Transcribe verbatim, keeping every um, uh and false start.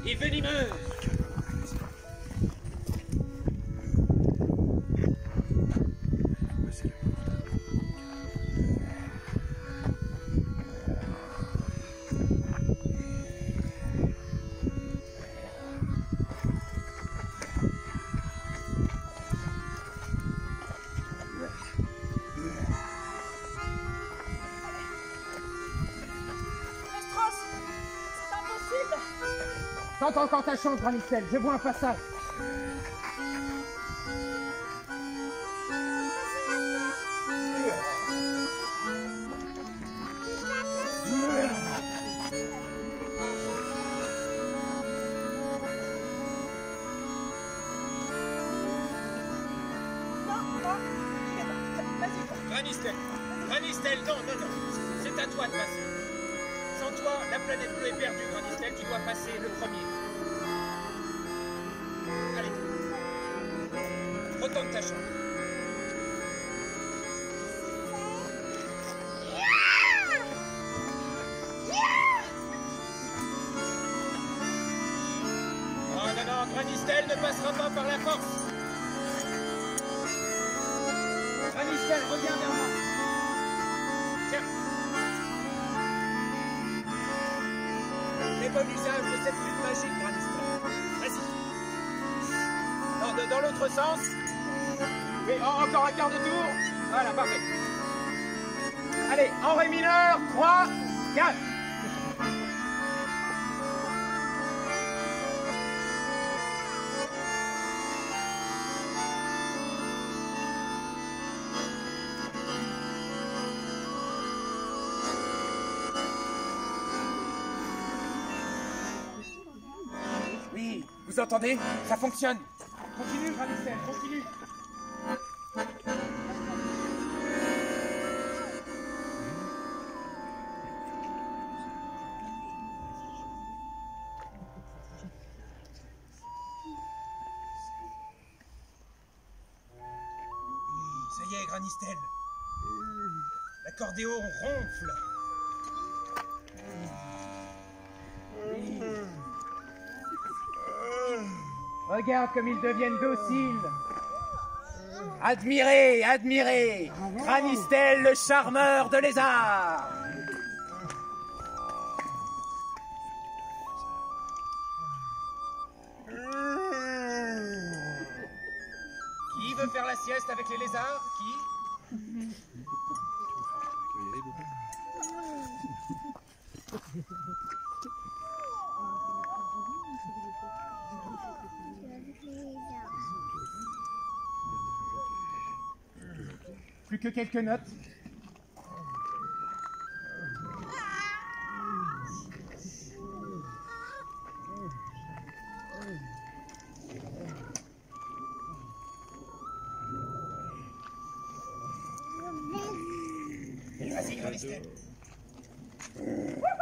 et venimeuse. Tente encore ta chance, Granistel, je vois un passage. Granistel, Granistel, non, non, non, c'est à toi de passer. Sans toi, la planète bleue est perdue, Granistel, tu dois passer le premier. Allez, retente ta chance. Oh non, non, Granistel ne passera pas par la force. Granistel, reviens vers moi. Tiens. Fais bon usage de cette flûte magique, Granistel. Vas-y. Non, de- dans l'autre sens. Oui, en- encore un quart de tour. Voilà, parfait. Allez, en ré mineur, trois, quatre. Oui, vous entendez? Ça fonctionne. Continue, Granistel, continue. Ça y est, Granistel. L'accordéon ronfle. Regarde comme ils deviennent dociles. Admirez, admirez, Granistel, le charmeur de lézard. Qui veut faire la sieste avec les lézards? Qui? Plus que quelques notes. Vas-y, Granistel.